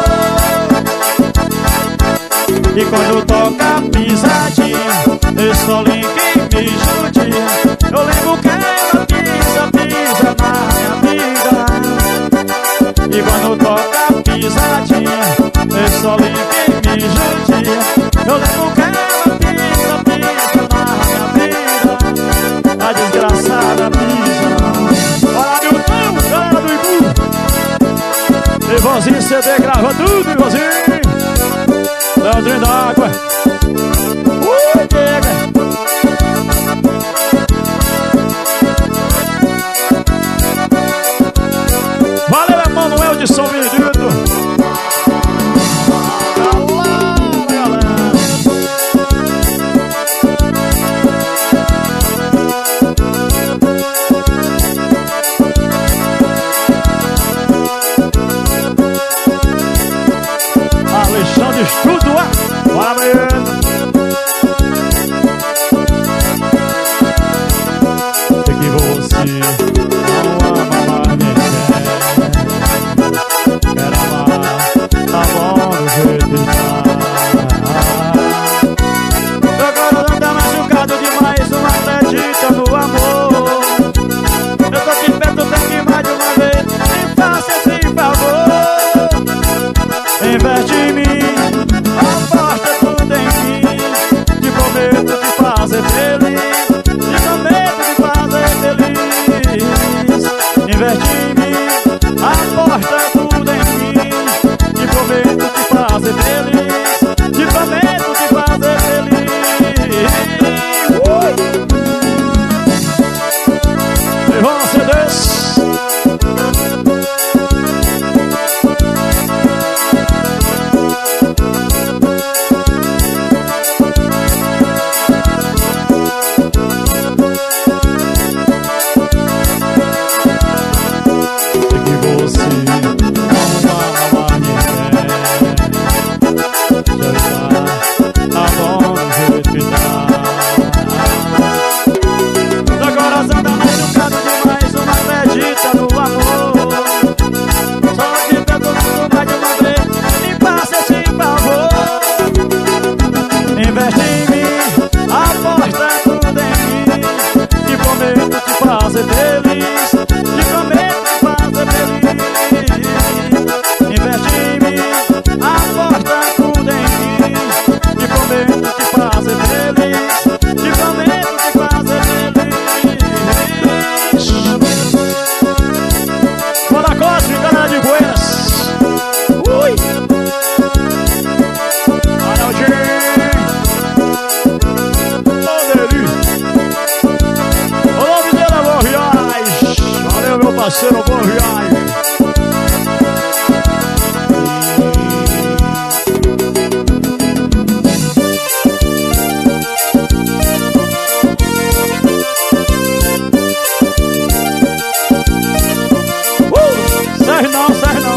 E quando toca pisadinha, esse solinho que me judia, eu lembro que ela pisa, pisa na minha vida. E quando toca pisadinha, esse solinho que me judia, eu lembro que ela pisa, pisa na minha vida. A desgraçada pisa. Olha meu Deus, galera do Ibu. Ivozinho C D grava tudo, Ivozinho. Leandrinho da água. Ui, nega. Valeu, Emanuel de São Benedito. Alexandre Estudo, é? Bora, menino. Sei que você não ama mais ninguém. Quero amar, tá bom do jeito que tá. Agora não tá machucado demais, não acredita no amor. Eu tô aqui perto, tem que mais de uma vez. Me faça esse favor. Investe em mim, aposta tudo em mim. Te prometo te fazer feliz. Te prometo te fazer feliz. Investe em mim, aposta tudo em mim. Te prometo te fazer feliz. Te prometo te fazer feliz. E vamos ser desse. Parceiro, boa viagem. Uh, serve não, serve não.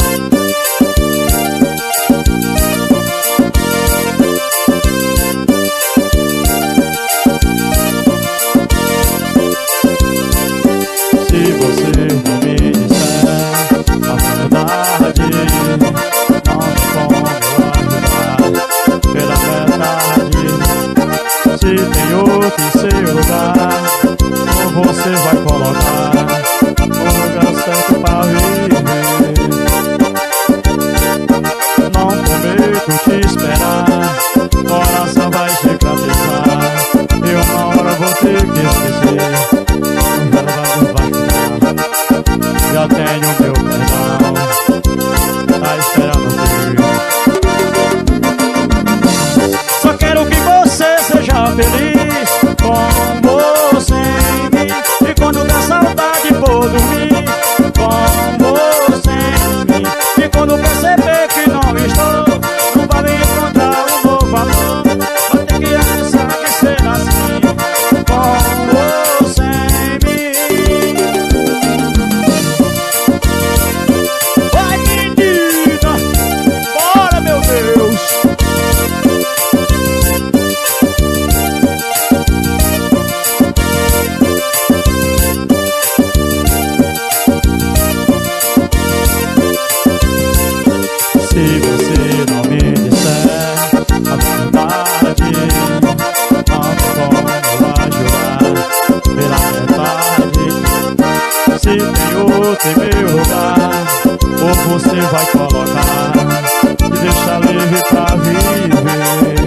você vai colocar e deixar livre pra viver.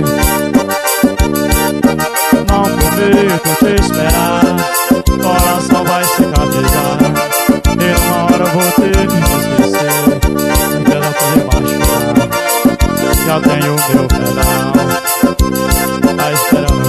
Não prometo te esperar, coração vai cicatrizar, e uma hora eu vou ter que me esquecer, porque eu não tô me machucar. Já tenho o meu pedal, tá esperando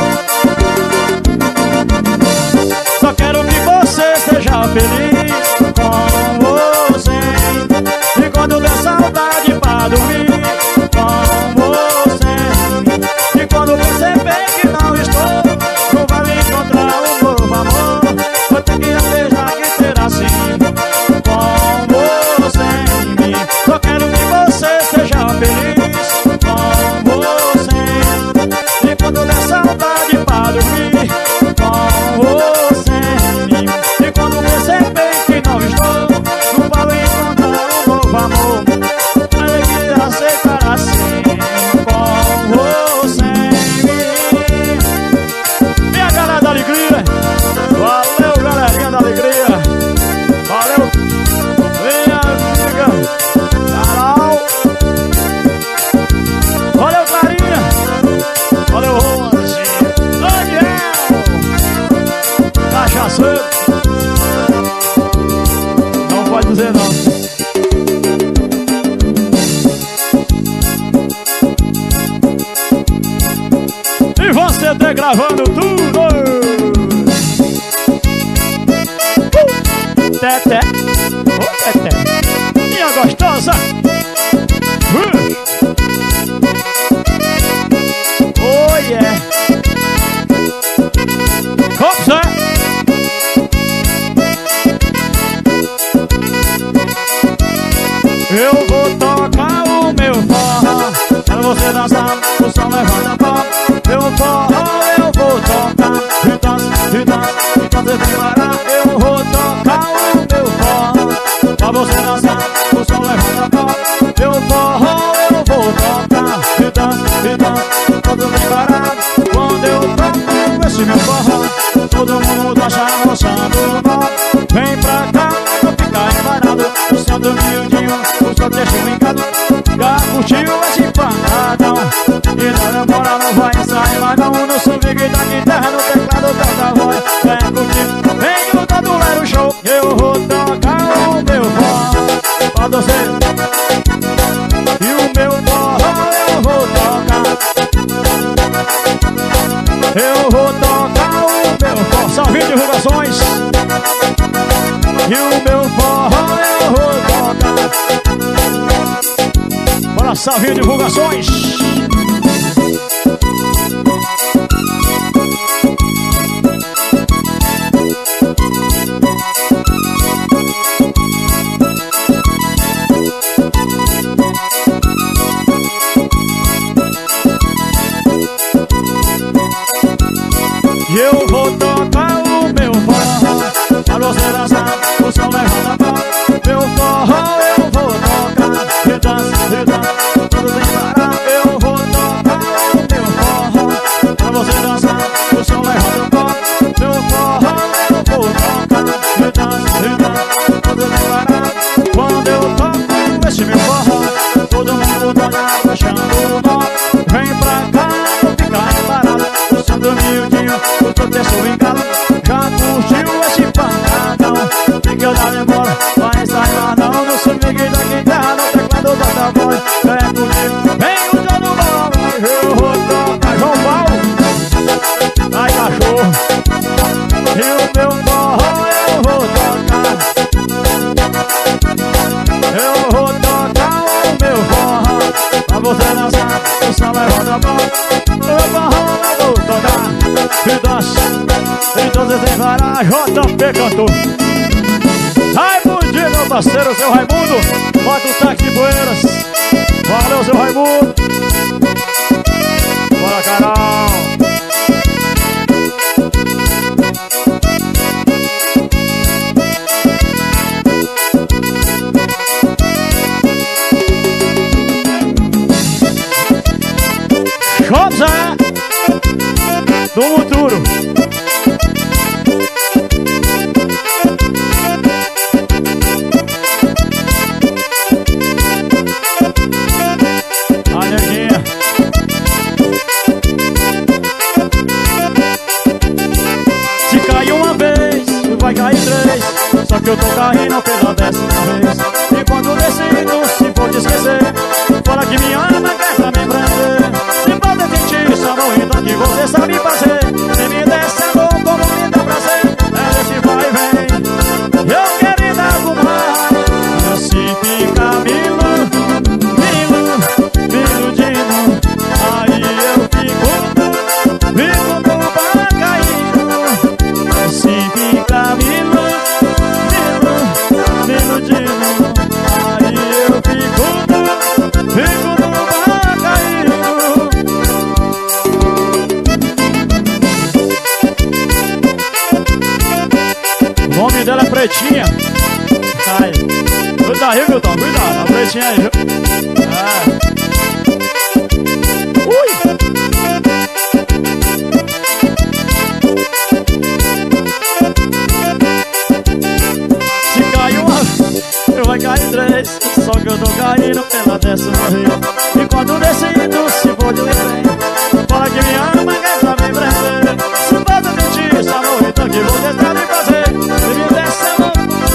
mim. Só quero que você seja feliz com você, e quando der saudade pra dormir com você, e quando perceber que não estou, não vai me encontrar um novo amor. Vou ter que beijar que ter assim com você em mim. Só quero que você seja feliz com você, e quando der saudade pra dormir com você em mim, e quando perceber que não estou, não vai encontrar um novo amor. Vai que aceitar assim com você em mim. Minha galera da alegria, valeu galerinha da alegria, valeu minha amiga Carol, valeu Clarinha, valeu Rose, Daniel, cachaceiro, não pode dizer não. E você tá gravando tudo. uh, Teté, ô Teté, minha gostosa. uh. Oh yeah. Opa. Eu vou tocar o meu forró, quero você dançar, o som levanta a pó. Eu forró, eu vou tocar, e dança, e dança, e dança sem parar. Eu vou tocar o meu forró, pra você dançar, o som levanta a pó. Eu forró, eu vou tocar, e dança, e dança, e dança sem parar. Quando eu toco esse meu forró, todo mundo tá roçando o nó. Vem pra cá, não fica embarado, o som do miudinho, o som deixa brincado. Já curtiu esse pancadão, e não demora, não vai sair mais não. No swing da guitarra, no teclado da voz. Vem curtir, vem no tabuleiro show. Eu vou tocar o meu forró pra você, e o meu forró eu vou tocar. Eu vou tocar o meu forró, salve divulgações. E o meu forró eu vou tocar. Bora, salve divulgações. E eu vou tocar o meu forró, pra você dançar, o som levanta a pó. Meu forró eu vou tocar, e dança, e dança, tudo sem parar. Eu vou tocar o meu forró, pra você dançar, o som levanta a pó. Meu forró eu vou tocar, e dança, e dança, tudo sem parar. Quando eu toco esse meu forró, todo mundo tá achando o nó. Vem pra cá, não fica parado, o som do miudinho, o som deixa brincado. Já curtiu esse pancadão, fica eu dar embora, vai ensaiar não. No swing da guitarra, no teclado da voz. Vem comigo, vem o João Bola, eu vou tocar João Paulo, ai cachorro. E o meu forró eu vou tocar, eu vou tocar o meu forró, pra você dançar, o som levanta a mão. O meu forró eu vou tocar, e dança, então você tem varar, J P cantor. Raimundo, meu parceiro, seu Raimundo, bota o taque de Poeiras. Valeu, seu Raimundo. Bora, Carol. Jobs do Muturo. cuidado, a pretinha aí, viu? É. Ui! Se caiu uma, eu vai cair três. Só que eu tô caindo pela décima vez. E quando decido, se vou de bem, fala que me ama, quer pra me prender. Se passa mentir, está morrendo que vou deixar de fazer. Se me desce a mão,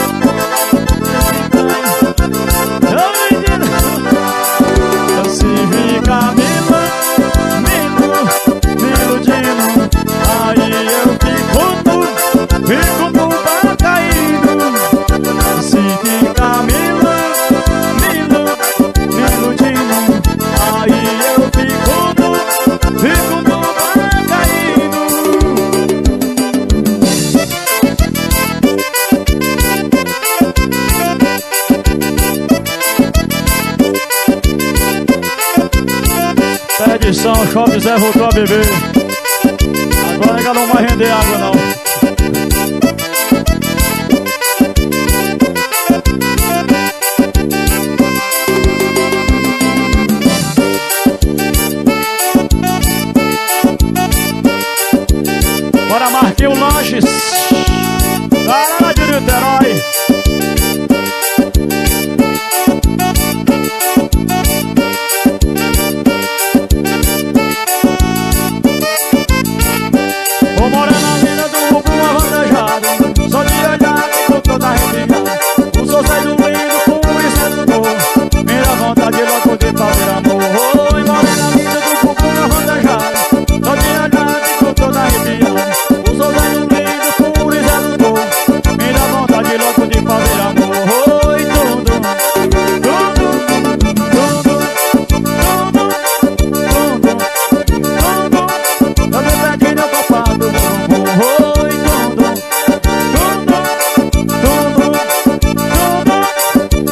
eu me entendo. Então se fica me iludindo, me iludindo, aí eu fico nu, fico nu pra caído. Se fica me iludindo, me iludindo, aí eu fico nu, fico nu pra caído. Pede São Shopping Zé voltou a beber. Agora ainda não vai render água não. Bora Marquinhos Lanches, galera de Niterói. Vou morar na linda do bumbum avantajado, só de olhar fico toda arrepiada. O sol sai do lindo, puro e sedutor, me dá vontade logo de fazer amor. Oi, morar na linda do bumbum avantajado, só de olhar fico toda arrepiada. O sol sai do lindo, puro e sedutor, me dá vontade logo de fazer amor. Oi, tudo, tudo, tudo, tudo, tudo, tudo, eu me perdi no compado do bumbum. Oi, tudo, tudo, tudo, tudo,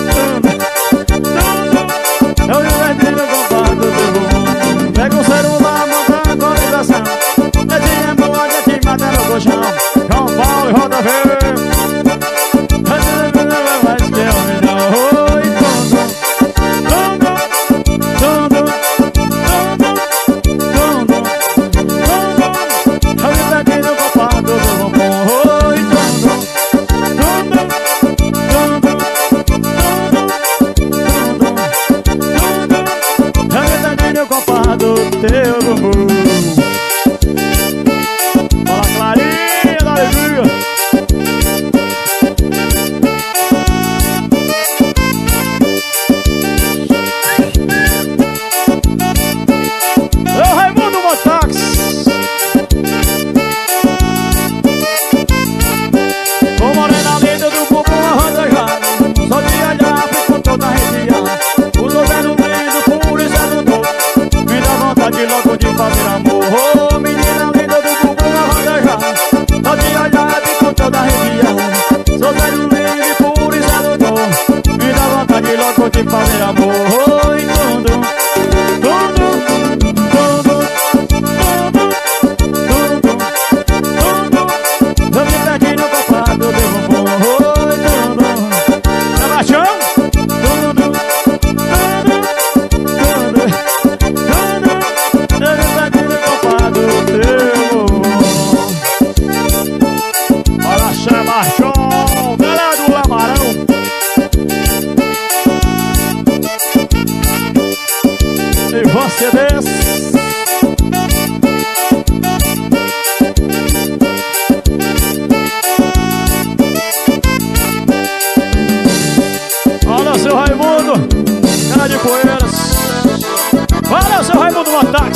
tudo, eu me perdi no compado do bumbum. Pega o celular, monta a atualização, netinha boa, já te mata no colchão. João Paulo e Roda Verde, mas que eu me dou. Oi, tudo, tudo, tudo, tudo, tudo, eu me perdi no compado do bumbum. Oi, tudo, tudo, tudo, tudo, tudo, eu me perdi no compado do teu bumbum. Fala Clarinha da alegria. Ô Raimundo Motax, vou morar na linda do bumbum avantajado, só de olhar fico toda arrepiada. O sol é no lindo, puro e sedutor, me dá vontade logo de fazer amor. Ô menina linda do bumbum avantajado, só de olhar fico toda arrepiada. Sol é no lindo, puro e sedutor, me dá vontade logo de fazer amor. Oi, tudo, tudo, tudo, tudo, tudo, eu me perdi no compado do bumbum. Oi, tudo, Sebastião, tudo, tudo, tudo, tudo, eu me perdi no compado do teu bumbum. Olha Sebastião, galera do Lamarão. E você desce. Olha seu Raimundo, cara de Poeiras. Olha seu Raimundo Motax.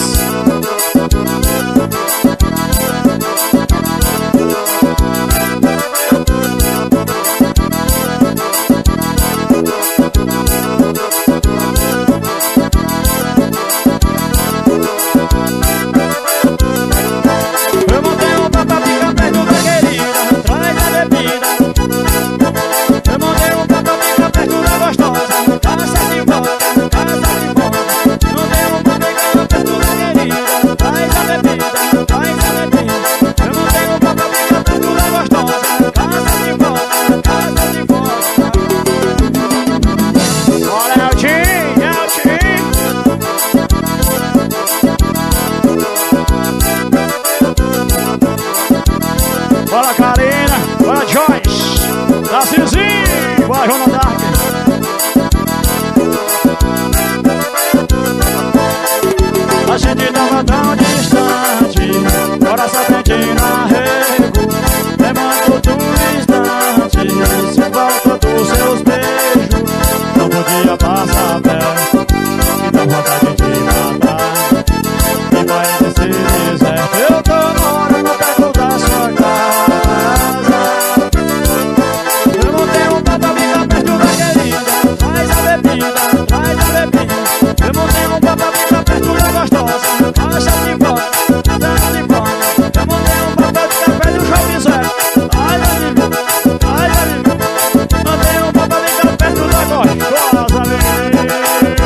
dia passa perto e dá vontade de matar. E vai nesse deserto, eu tô morando perto da sua casa. Eu não tenho pra ficar perto da querida, traz a bebida, traz a bebida. Eu não tenho pra ficar perto da gostosa, acha de bola, acha de bola. Eu não tenho pra ficar perto do shopping zero, ai a menina, ai a menina. Não tenho pra ficar perto da gostosa, menina.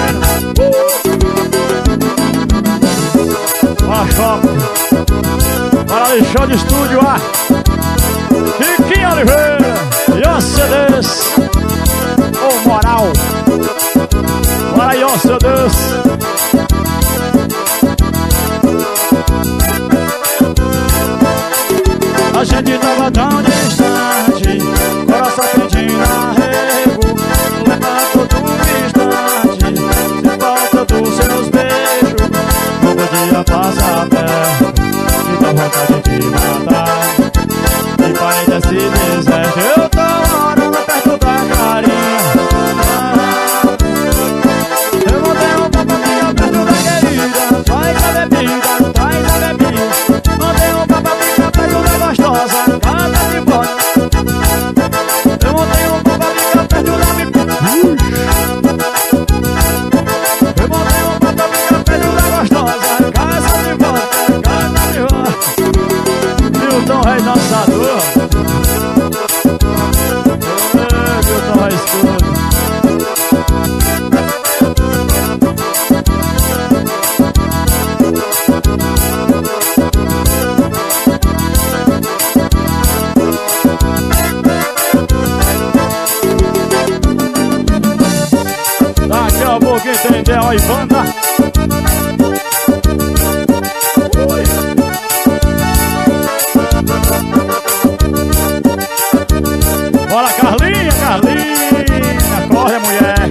Ó, shopping, para ali, show de estúdio, ah. Chiquinho Oliveira e o C Ds, ô moral. Bora aí, ó, C Ds. A gente tava tão distante, coração pedindo arrego. Leva todo instante, se falta dos seus beijos. Não podia passar perto, me dá vontade de matar. E pai desse deserto, eu tô morando perto da carinha. Eu não tenho pra ficar perto da querida, traz a bebida, traz a bebida. Não tenho pra ficar perto da gostosa, canta de bola. Eu não tenho pra ficar perto da bebida. Eu não tenho pra ficar perto da gostosa, casa de bola, canta de bola. Milton Reis dançador. Ei, Milton Reis todo. Daqui a pouco entendeu aí, banda. Ui. Bora, Carlinha, Carlinha, corre, mulher.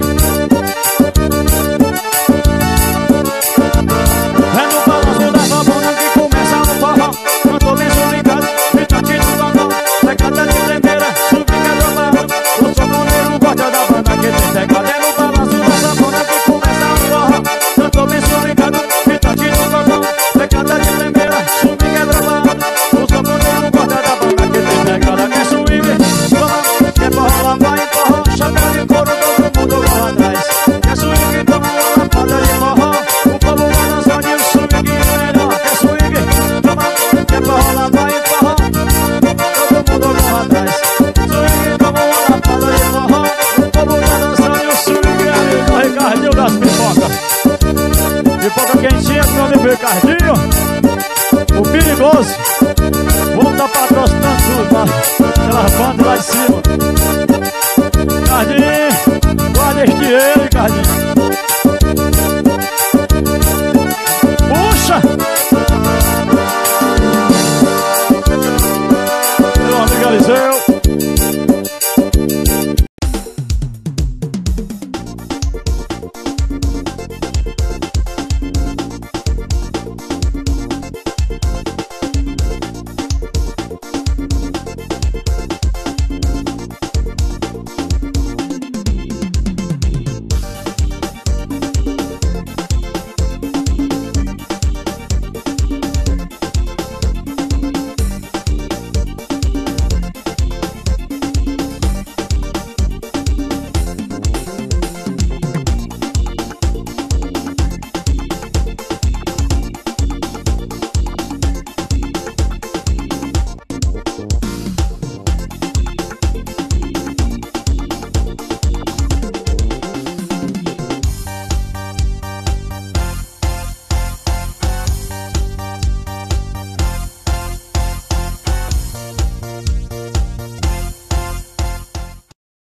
É no balanço da sua bunda que começa no forró. Cantou bem subligado, pintadinho no balão. Pegada de primeira, subiga do balão. O sanfoneiro gosta da banda que tem pegada. É no balanço da sua bunda que começa no forró. Cantou bem subligado, pintadinho no balão. Pegada de primeira, subiga do balão. O sanfoneiro gosta da banda que tem pegada. Quer swing, vamos, quer forró, lá vai forró. Chapéu de couro, todo mundo vai atrás. Quer swing, toma uma lapada de forró. O povo vai dançando e o swing é melhor. Quer swing, toma, quer forró, lá vai forró. Todo mundo vai atrás. Swing, toma uma lapada de forró. O povo vai dançando e o swing é melhor. Ricardinho das pipocas, pipoca quentinha do meu amigo Ricardinho, o perigoso. Vamos tá patrocinando tudo, tá? Aquela banda lá de cima. Ricardinho, guarda este ele, Ricardinho.